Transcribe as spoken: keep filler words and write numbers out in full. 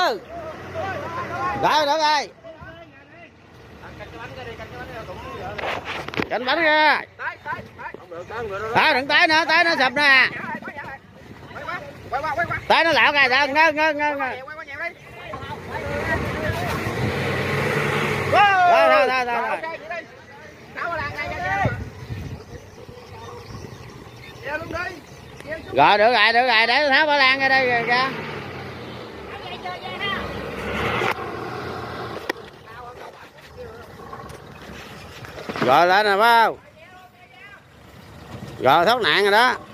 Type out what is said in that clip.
từ. Rồi được rồi. Cạnh bánh ra. Đó đừng tới nữa, tới nó sụp nè. Tới nó lạo ra, ngơ ngơ ngơ ngơ. Rồi rồi rồi rồi. Rồi được rồi, được rồi, để tháo ba lan ra đây ra. Rồi lên nè phải không? Rồi thoát nạn rồi đó.